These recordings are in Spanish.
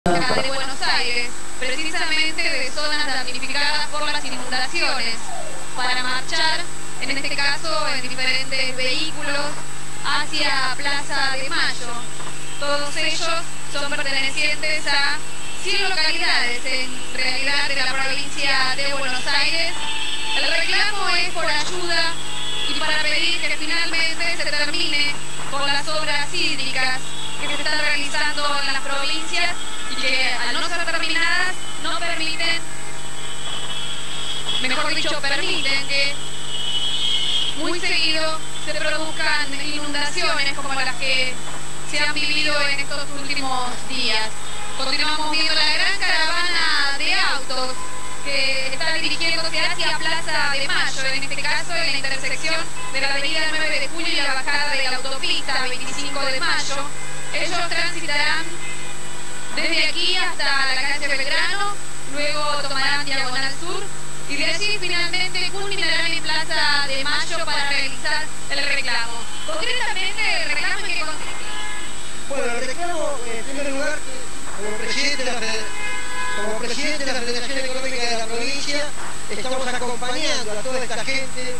de Buenos Aires, precisamente de zonas damnificadas por las inundaciones, para marchar, en este caso en diferentes vehículos, hacia Plaza de Mayo. Todos ellos son pertenecientes a 100 localidades, en realidad de la provincia de Buenos Aires. El reclamo es por ayuda y para pedir que finalmente se termine con las obras hídricas que se están realizando en las provincias y que al no ser terminadas no permiten, mejor dicho, permiten que muy seguido se produzcan inundaciones como las que se han vivido en estos últimos días. Continuamos viendo la gran caravana de autos que está dirigiéndose hacia Plaza de Mayo, en este caso en la intersección de la avenida 9 de Julio y la bajada de la autopista 25 de Mayo. Ellos transitarán desde aquí hasta la calle Belgrano, luego tomarán Diagonal Sur y de allí finalmente culminarán en Plaza de Mayo para realizar el reclamo. Concretamente, el reclamo en qué consiste. Bueno, el reclamo, en primer lugar, como presidente de la Federación Económica de la provincia, estamos acompañando a toda esta gente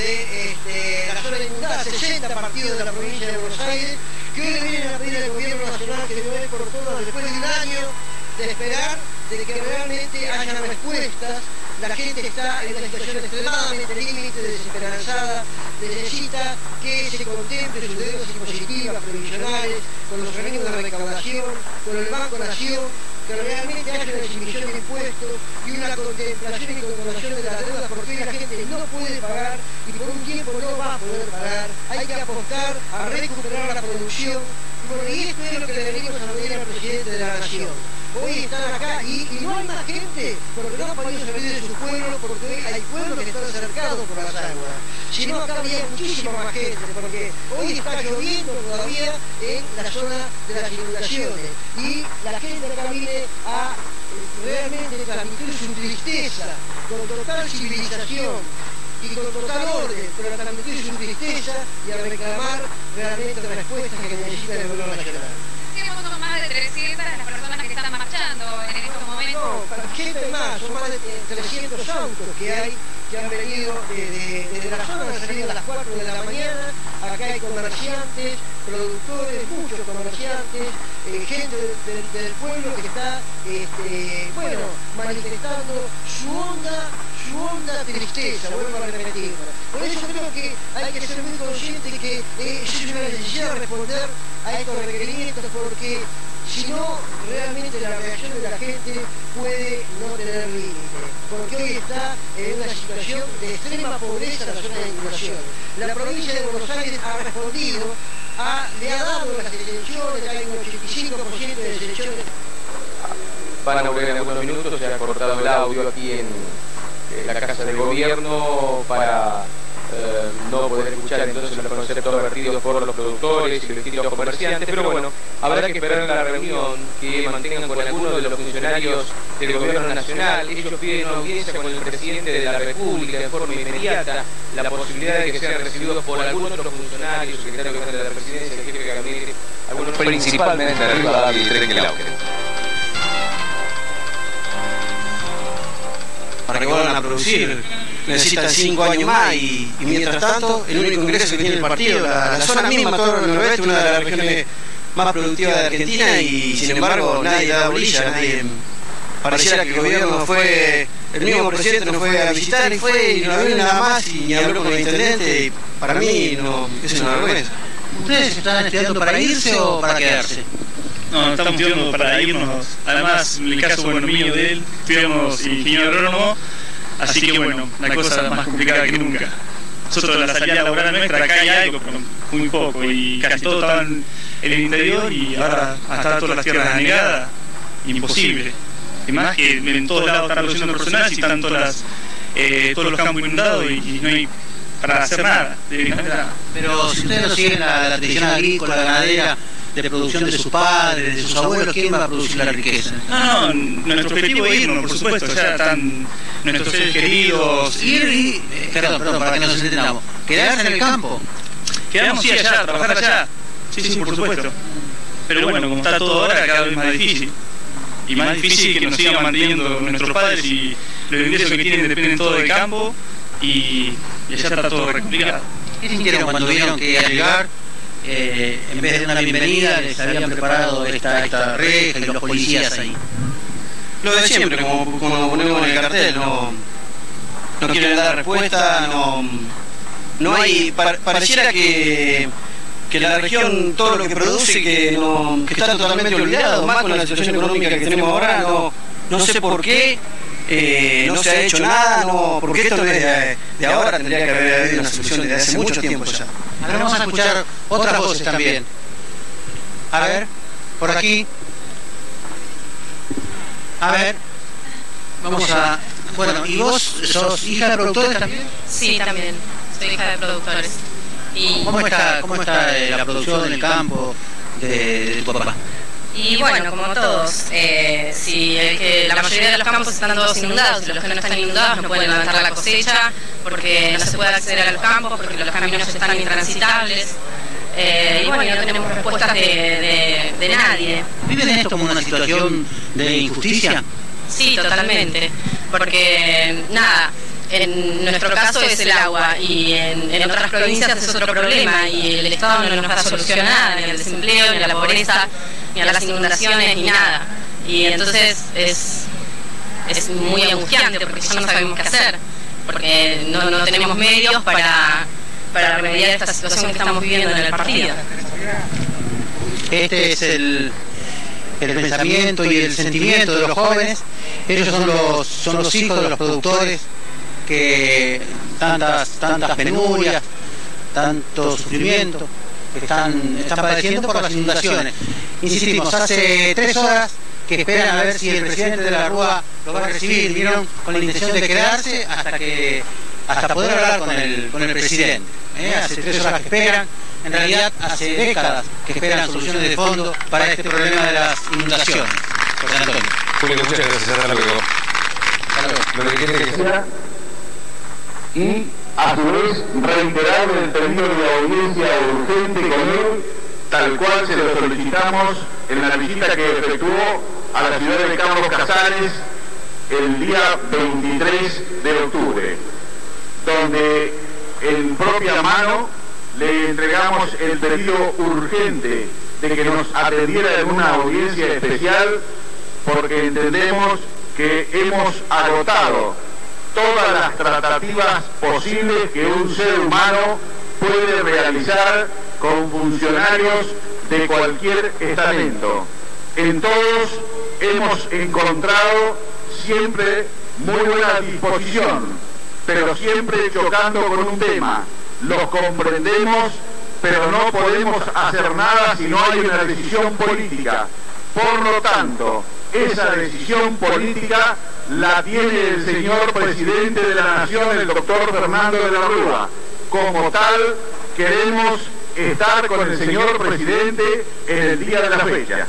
de la zona inundada, 60 partidos de la provincia de Buenos Aires, que hoy le vienen a pedir al gobierno nacional que de una vez por todas, después de un año de esperar, de que realmente haya respuestas. La gente está en una situación extremadamente límite, desesperanzada, necesita que se contemple sus deudas impositivas, previsionales, con los organismos de recaudación, con el Banco Nación, que realmente haya una exhibición de impuestos y una contemplación y condonación de las deudas, porque hoy la gente no puede pagar y por un tiempo no va a poder pagar. Hay que apostar a recuperar la producción. Y bueno, y esto es lo que le venimos a pedir al presidente de la Nación. Hoy están acá y no hay más gente porque no han podido salir de su pueblo, porque hoy hay pueblos que están cercados por las aguas. Si no, acá había muchísima más gente, porque hoy está lloviendo todavía en la zona de las inundaciones y la gente acá viene a realmente transmitir su tristeza con total civilización y con total orden, pero a transmitir su tristeza y a reclamar realmente las respuestas que necesita el gobierno nacional. Son más de 300 las personas que están marchando en estos momentos. No, para gente más, son más de 300 autos que han venido desde la zona, han salido a las 4 de la mañana. Acá hay comerciantes, productores, muchos comerciantes, gente del pueblo que está manifestando su honda tristeza, vuelvo a repetirlo. Por eso creo que hay que ser muy consciente que es una necesidad responder a estos requerimientos, porque si no, realmente la reacción de la gente puede no tener límite, porque hoy está en una situación de extrema pobreza la zona de inundación. La provincia de Buenos Aires ha respondido, le ha dado las exenciones, hay un 85% de exenciones. Van a volver en algunos minutos, se ha cortado el audio aquí en la Casa del Gobierno para no poder escuchar entonces los conceptos vertidos por los productores y los distintos comerciantes, pero bueno, habrá que esperar la reunión que mantengan con algunos de los funcionarios del gobierno nacional. Ellos piden una audiencia con el presidente de la República de forma inmediata, la posibilidad de que sean recibidos por algunos otros funcionarios, secretario general de la presidencia, el jefe de gabinete, algunos principalmente de Rivadavia y Trenquelauquen. Para que vuelvan a producir necesitan 5 años más y mientras tanto el único ingreso que tiene el partido, la zona misma, todo el noroeste, una de las regiones más productivas de Argentina, y sin embargo nadie da bolilla, nadie, pareciera que el gobierno fue, el mismo presidente nos fue a visitar y no vio nada más y ni habló con el intendente, y para mí no, es una vergüenza. ¿Ustedes están estudiando para irse o para quedarse? No, estamos estudiando para irnos. Además, en el caso mío de él, estudiamos ingeniero agrónomo, así que bueno, la cosa más complicada que nunca. Nosotros la salida laboral nuestra, acá hay algo, pero muy poco, y casi todo estaba en el interior y ahora hasta todas las tierras anegadas, imposible. Y más que en todos lados están reduciendo personal y están todos los campos inundados y no hay para hacer nada. Pero si ustedes no siguen la tradición agrícola, ganadera, de producción de sus padres, de sus abuelos, ¿quién va a producir la riqueza? No, nuestro objetivo es irnos, por supuesto, ya están nuestros seres queridos. Perdón, para que nos entendamos. Quedarse en el campo. Quedamos allá, trabajar allá. Sí, por supuesto. Pero bueno, como está todo ahora, cada vez más difícil. y más difícil que nos sigan manteniendo nuestros padres, y los ingresos que tienen dependen todo del campo, y allá está todo complicado. ¿Qué sintieron cuando vieron que al llegar, en vez de una bienvenida, les habían preparado esta reja y los policías ahí? Lo de siempre, como ponemos en el cartel, no quieren dar respuesta, no hay, pareciera que la región, todo lo que produce, que está totalmente olvidado, más con la situación económica que tenemos ahora, no sé por qué, no se ha hecho nada, porque esto no es de ahora, tendría que haber habido una solución desde hace mucho tiempo ya. Ahora vamos a escuchar otras voces también. A ver, por aquí. A ver, vamos a... Bueno, ¿y vos sos hija de productores también? Sí, también. Soy hija de productores. Y ¿Cómo está la producción en el campo de tu papá? Y bueno, como todos, si la mayoría de los campos están todos inundados, y los que no están inundados no pueden levantar la cosecha porque no se puede acceder a los campos, porque los caminos están intransitables. Y bueno, no tenemos respuestas de nadie. ¿Viven esto como una situación de injusticia? Sí, totalmente, porque nada, en nuestro caso es el agua, y en otras provincias es otro problema, y el Estado no nos da solución a nada, ni al desempleo, ni a la pobreza, ni a las inundaciones, ni nada. Y entonces es muy angustiante, porque ya no sabemos qué hacer, porque no tenemos medios para remediar esta situación que estamos viviendo en el partido. Este es el pensamiento y el sentimiento de los jóvenes. Ellos son los hijos de los productores que tantas penurias, tanto sufrimiento están padeciendo por las inundaciones. Insistimos, hace 3 horas que esperan a ver si el presidente de la Rúa lo va a recibir, vieron, con la intención de quedarse hasta poder hablar con el presidente. Hace 3 horas que esperan, en realidad hace décadas que esperan soluciones de fondo para este problema de las inundaciones. José Antonio. Julio, muchas gracias, hasta luego. Lo que tiene que ser, y a su vez reiterar el pedido de audiencia urgente con él, tal cual se lo solicitamos en la visita que efectuó a la ciudad de Carlos Casares el día 23 de octubre, donde en propia mano le entregamos el pedido urgente de que nos atendiera en una audiencia especial, porque entendemos que hemos agotado todas las tratativas posibles que un ser humano puede realizar con funcionarios de cualquier estamento. En todos hemos encontrado siempre muy buena disposición, pero siempre chocando con un tema. Los comprendemos, pero no podemos hacer nada si no hay una decisión política. Por lo tanto, esa decisión política la tiene el señor presidente de la Nación, el doctor Fernando de la Rúa. Como tal, queremos estar con el señor presidente en el día de la fecha.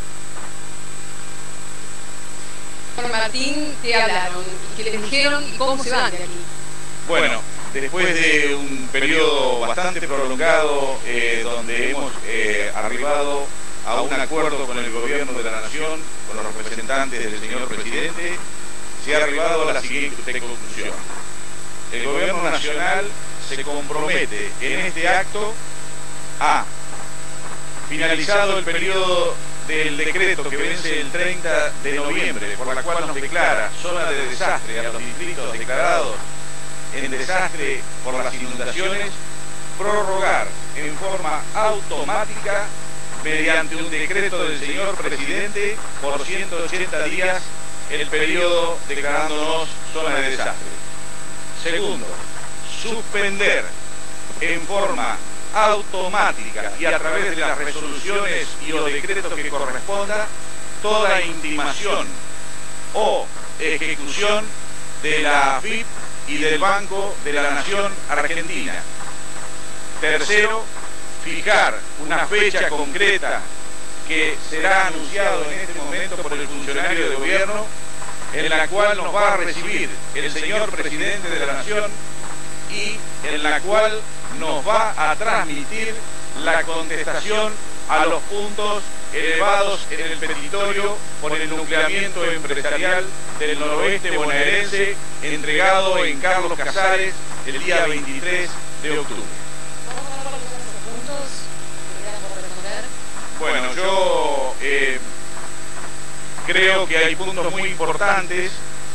Martín, ¿qué hablaron? ¿Qué les dijeron y cómo se van de aquí? Bueno, después de un periodo bastante prolongado, donde hemos arribado a un acuerdo con el gobierno de la Nación, con los representantes del señor presidente, se ha arribado a la siguiente conclusión. El gobierno nacional se compromete en este acto a, finalizado el periodo del decreto que vence el 30 de noviembre, por la cual nos declara zona de desastre a los distritos declarados en desastre por las inundaciones, prorrogar en forma automática, mediante un decreto del señor presidente, por 180 días el periodo declarándonos zona de desastre. Segundo, suspender en forma automática y a través de las resoluciones y o decretos que corresponda toda intimación o ejecución de la AFIP y del Banco de la Nación Argentina. Tercero, fijar una fecha concreta que será anunciado en este momento por el funcionario de gobierno, en la cual nos va a recibir el señor presidente de la Nación y en la cual nos va a transmitir la contestación a los puntos elevados en el petitorio por el nucleamiento empresarial del noroeste bonaerense entregado en Carlos Casares el día 23 de octubre. Bueno, yo creo que hay puntos muy importantes,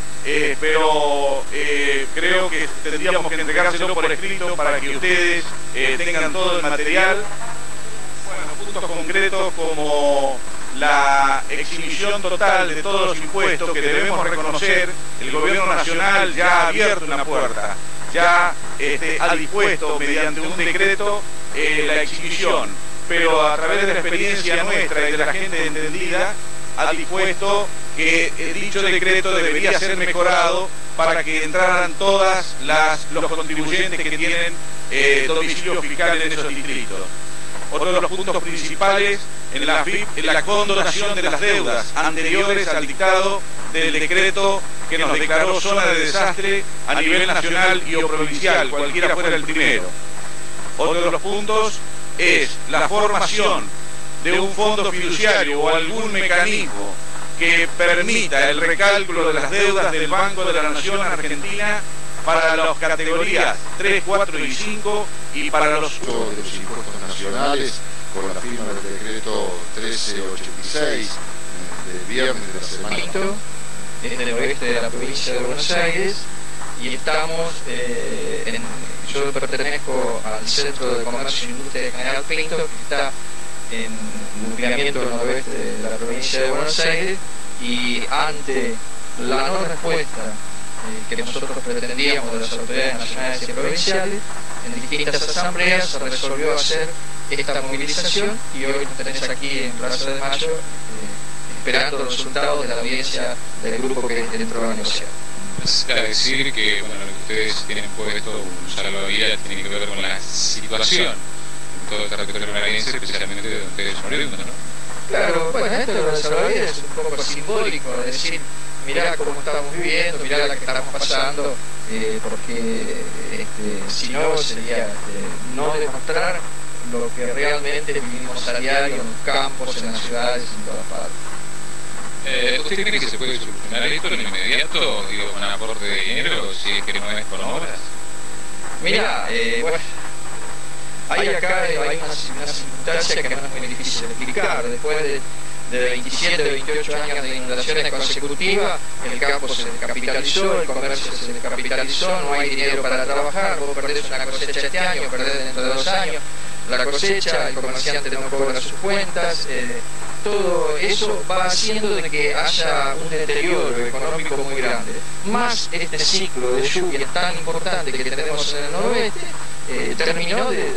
pero creo que tendríamos que entregárselo por escrito para que ustedes tengan todo el material. Bueno, puntos concretos como la exhibición total de todos los impuestos que debemos reconocer. El gobierno nacional ya ha abierto una puerta, ya ha dispuesto mediante un decreto la exhibición, pero a través de la experiencia nuestra y de la gente entendida ha dispuesto que dicho decreto debería ser mejorado para que entraran todas los contribuyentes que tienen domicilio fiscal en esos distritos. Otro de los puntos principales en la condonación de las deudas anteriores al dictado del decreto que nos declaró zona de desastre a nivel nacional y o provincial, cualquiera fuera el primero. Otro de los puntos es la formación de un fondo fiduciario o algún mecanismo que permita el recálculo de las deudas del Banco de la Nación Argentina para las categorías 3, 4 y 5 y para los impuestos nacionales con la firma del decreto 1386 del viernes de la semana pasada. En el oeste de la provincia de Buenos Aires y estamos, yo pertenezco al Centro de Comercio e Industria de General Pinto, que está en nucleamiento del noroeste de la provincia de Buenos Aires, y ante la no respuesta que nosotros pretendíamos de las autoridades nacionales y provinciales, en distintas asambleas se resolvió hacer esta movilización y hoy nos tenés aquí en Plaza de Mayo esperando los resultados de la audiencia del grupo que entró a negociar. Es decir que bueno, lo que ustedes tienen puesto un salvavidas tiene que ver con la situación en todo el territorio bonaerense, especialmente de donde ustedes son oriundos, ¿no? Claro, bueno, esto de la salvavidas es un poco simbólico, es decir, mirá cómo estamos viviendo, mirá la que estamos pasando, porque si no sería no demostrar lo que realmente vivimos a diario en los campos, en las ciudades, en todas partes. ¿Usted cree que se puede solucionar esto en inmediato, digo, con aporte de dinero, si es que no es con obras? Mira, bueno, hay una circunstancia que no es muy difícil de explicar. Después de 27, 28 años de inundaciones consecutivas, el campo se descapitalizó, el comercio se descapitalizó, no hay dinero para trabajar, vos perdés una cosecha este año, perdés dentro de 2 años la cosecha, el comerciante no cobra sus cuentas, todo eso va haciendo de que haya un deterioro económico muy grande. Más este ciclo de lluvias tan importante que tenemos en el noroeste, terminó de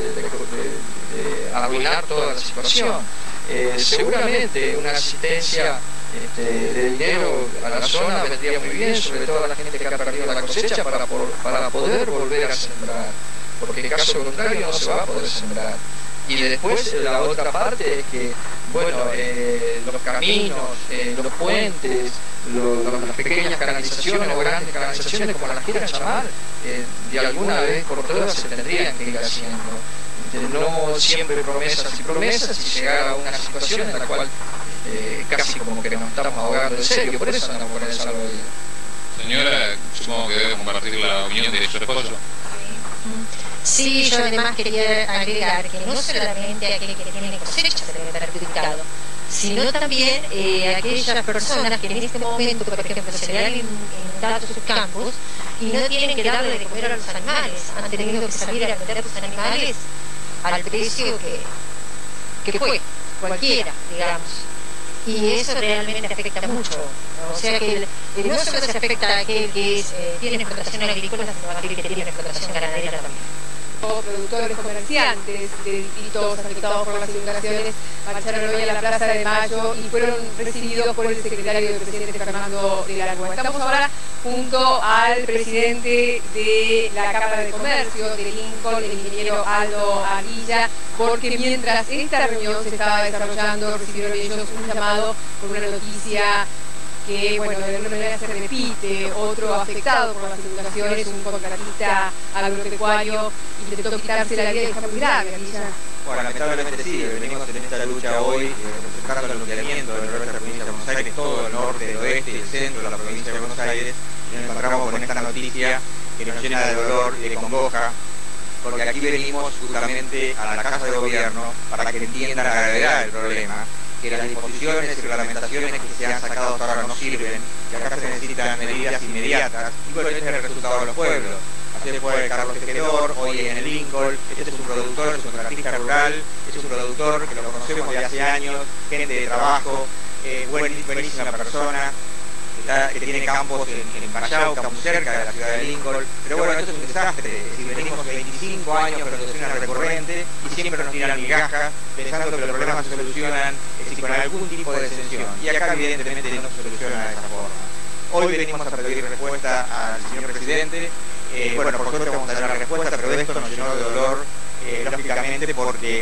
arruinar toda la situación. Seguramente una asistencia de dinero a la zona vendría muy bien, sobre todo a la gente que ha perdido la cosecha, para poder volver a sembrar, porque en caso contrario no se va a poder sembrar. Y después la otra parte es que, bueno, los caminos, los puentes, las pequeñas canalizaciones o grandes canalizaciones, como las quieran llamar, de alguna vez por todas se tendrían que ir haciendo. No siempre promesas y promesas, y llegar a una situación en la cual casi como que nos estamos ahogando en serio, por eso andamos con el salvavidas. Señora, supongo que debe compartir la opinión de su esposo. Sí, yo además quería agregar que no solamente aquel que tiene cosecha se debe perjudicado, sino también aquellas personas que en este momento, por ejemplo, se le han inundado sus campos y no tienen que darle de comer a los animales, han tenido que salir a vender sus animales al precio que fue, cualquiera, digamos. Y eso realmente afecta mucho. O sea que no solo se afecta a aquel que tiene explotación agrícola, sino a aquel que tiene explotación ganadera también. Productores, comerciantes de distritos afectados por las inundaciones marcharon hoy a la Plaza de Mayo y fueron recibidos por el secretario del presidente Fernando de la Rúa. Estamos ahora junto al presidente de la Cámara de Comercio de Lincoln, el ingeniero Aldo Aguilla, porque mientras esta reunión se estaba desarrollando recibieron ellos un llamado por una noticia que, bueno, de alguna manera se repite. Otro afectado por las inundaciones, un contratista agropecuario intentó quitarse la vida y está muy grave aquí ya. Bueno, lamentablemente sí, venimos en esta lucha hoy representando el nucleamiento del noroeste de la provincia de Buenos Aires, todo el norte, el oeste y el centro de la provincia de Buenos Aires, y nos encontramos con esta noticia que nos llena de dolor y de congoja, porque aquí venimos justamente a la Casa de Gobierno para que entiendan la gravedad del problema, que las disposiciones y reglamentaciones que se han sacado hasta ahora no sirven, que acá se necesitan medidas inmediatas, y bueno, ese es el resultado de los pueblos. Ayer fue Carlos Tejedor, hoy en el Lincoln, este es un productor, es un artista rural, es un productor que lo conocemos de hace años, gente de trabajo, buenísima persona, que tiene campos en Payauca, muy cerca de la ciudad de Lincoln, pero bueno, esto es un desastre, es decir, venimos 25 años con situaciones recurrentes y siempre nos tiran migajas pensando que los problemas se solucionan con algún tipo de exención, y acá evidentemente no se soluciona de esa forma. Hoy venimos a pedir respuesta al señor presidente. Bueno, por suerte vamos a dar la respuesta, pero esto nos llenó de dolor, lógicamente, porque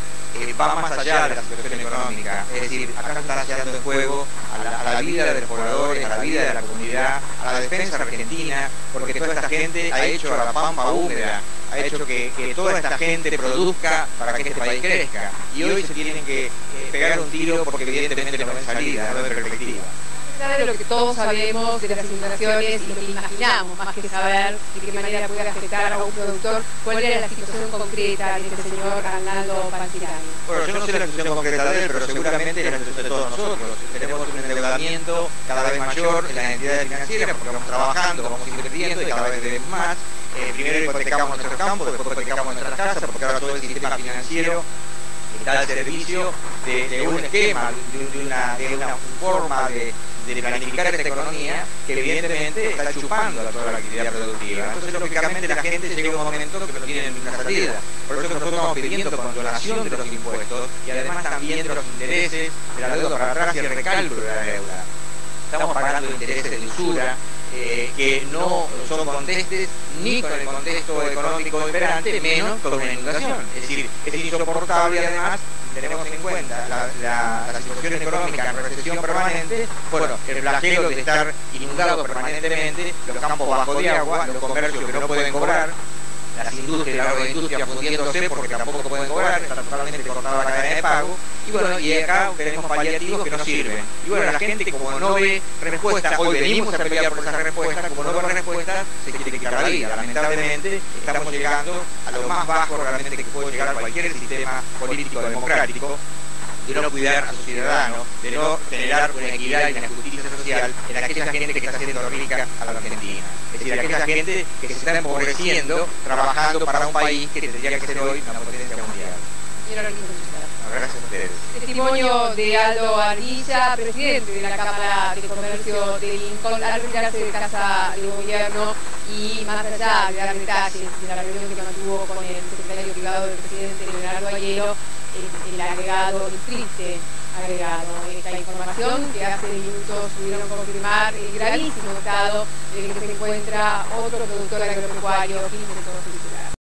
va más allá de la situación económica. Es decir, acá se está haciendo en juego a la vida de los pobladores, a la vida de la comunidad, a la defensa argentina, porque toda esta gente ha hecho a la pampa húmeda, ha hecho que toda esta gente produzca para que este país crezca. Y hoy se tienen que pegar un tiro porque evidentemente no ven salida, no ven perspectiva. De lo que todos sabemos de las inundaciones y lo que imaginamos, más que saber de qué manera puede afectar a un productor, cuál era la situación concreta de este señor Arnaldo Panzirani. Bueno, yo no sé la situación concreta de él, pero seguramente es la situación de todos nosotros. Tenemos un endeudamiento cada vez mayor en las entidades financieras porque vamos trabajando, vamos invirtiendo y cada vez debemos más. Primero hipotecamos nuestros campos, después hipotecamos nuestras casas, porque ahora todo el sistema financiero está al servicio de un esquema, de una forma de planificar esta economía que evidentemente está chupando a toda la actividad productiva. Entonces, lógicamente, la gente llega a un momento que no tiene ninguna salida. Por eso nosotros estamos pidiendo condonación de los impuestos y además también de los intereses de la deuda para atrás y el recálculo de la deuda. Estamos pagando intereses de usura que no son contestes ni con el contexto económico imperante, menos con una inundación. Es decir, es insoportable y además tenemos en cuenta la situación económica en recesión permanente, bueno, el flagelo de estar inundado permanentemente, los campos bajo de agua, los comercios que no pueden cobrar, las industrias, la agroindustria fundiéndose porque tampoco pueden cobrar, está totalmente cortada la cadena de pago, y bueno, y acá tenemos paliativos que no sirven. Y bueno, la gente como no ve respuesta, hoy venimos a pelear por esas respuestas, como no ve respuesta, se quiere quitar la vida. Lamentablemente estamos llegando a lo más bajo realmente que puede llegar cualquier sistema político democrático, de no cuidar a su ciudadano, de no generar una equidad y una justicia social en aquella gente que está haciendo rica a la Argentina. Es decir, aquella gente que se está empobreciendo trabajando para un país que tendría que ser hoy una potencia mundial. Gracias a ustedes. Testimonio de Aldo Ardilla, presidente de la Cámara de Comercio de Lincoln, al retirarse de Casa de Gobierno y más allá de dar detalles de la reunión que mantuvo con el secretario privado del presidente Leonardo Ayero, el agregado, el triste agregado. Esta información que hace minutos pudieron confirmar el gravísimo estado en el que se encuentra otro productor agropecuario, 15 de todos los